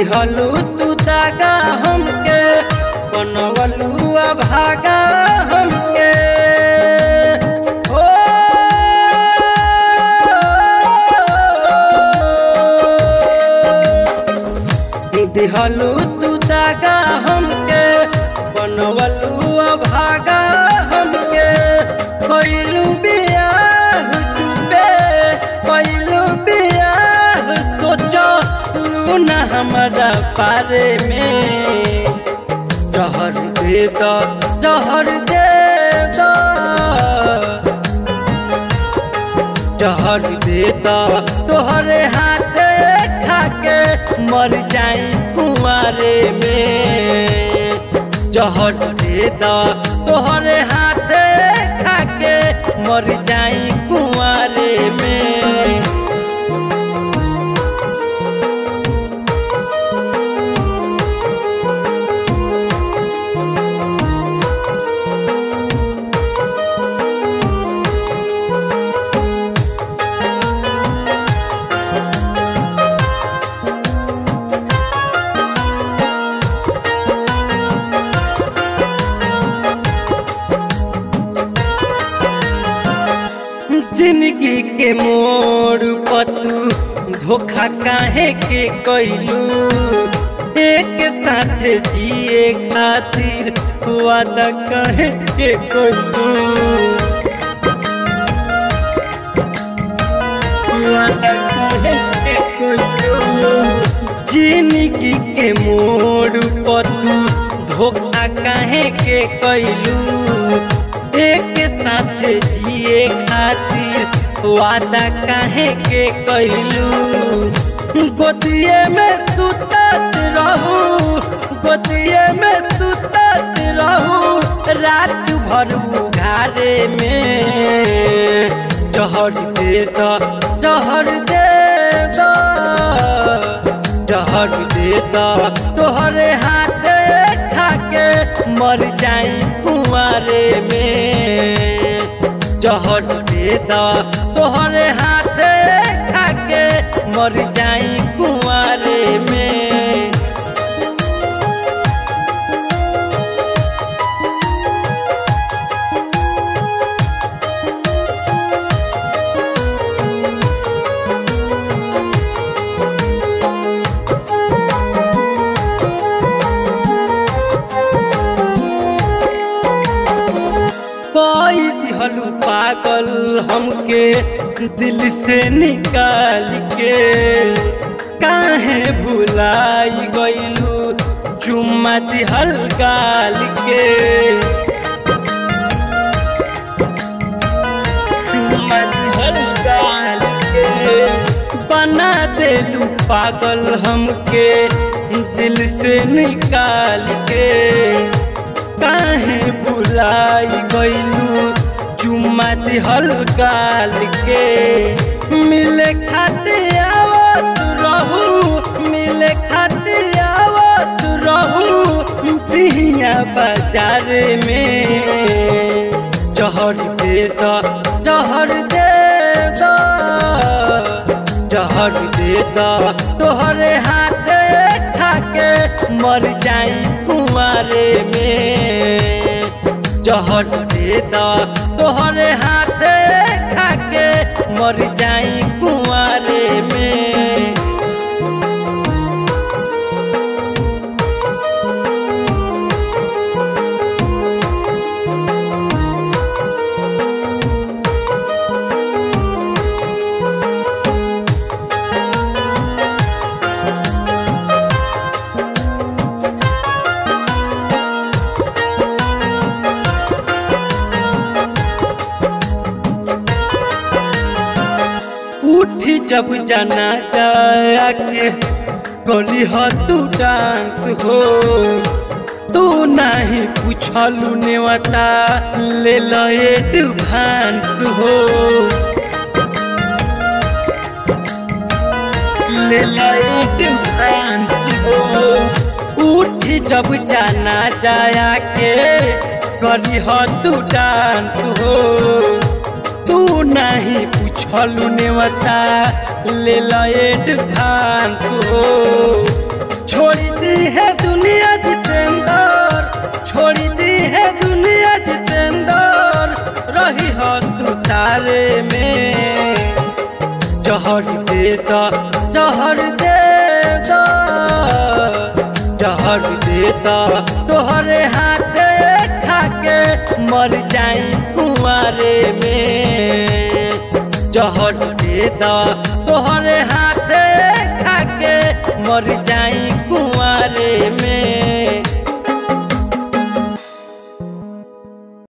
दिहलू तू दागा हमके बनवलू अभागा हमके दिहलू तू दागा हमके बनवलू अभागा हमके कइलू बियाह चुपे कइलू बियाह सोचलू ना हमारा बारे में जहर दे दो जहर दे दो जहर दे दो तोहरे हाथे खाके मर जाई कुंवारे में जहर दे दो तोहरे हाथे खाके मर जाई कुंवारे में। जिंदगी के मोड़ पतू धोखा काहे के कइलू एक साथ जिए खातिर वादा काहे के कइलू वादा काहे के कइलू जिंदगी के मोड़ पतू धोखा काहे के कइलू एक साथ जिए खातिर वादा काहे के कइलू गोदिए में सुतत रहू गोदिए में सुतत रहू रात भर उघारे में जहर दे दो जहर दे दो जहर दे दो तोहरे हाथे खाके मर जाई कुंवारे में जहर दे दो तोहरे हाथे खाके मर जाई कुंवारे में। कोई दिहलू पागल हमके दिल से निकाल के काहे भुलाई गइलू चुम्मा दिहल गाल के चुम्मा दिहल गाल के बना देलू पागल हमके दिल से निकाल के काहे भुलाई गइलू चुम्मा दिहल गाल के मिले खातिर आवत रहू मिले खातिर आवत रहू पिया बाजार में जहर दे दो जहर दे दो जहर दे दो तोहरे हाथे खाके मर जाई कुंवारे में जहर दे दो तोहरे हाथे खाके मर जाई कुंवारे में। उठी जब जाना जाया के करी हो तू डांस हो तू नहीं पूछलू नेवता ले लो एडवांस हो ले लो एडवांस हो उठी जब जाना जाया के करी हो तू डांस हो तू नहीं पूछलू नेवता ले लो एडवांस हो छोड़ी दी है दुनिया जितेंद्र, छोड़ी दी है दुनिया जितेंद्र, रही हो तू तारे में। जहर दे दा, जहर दे दा, जहर दे दा, तोहरे हाथे खाके मर जाई कुंवारे में। जहर दे दा, तोहरे हाथे खाके मर जाई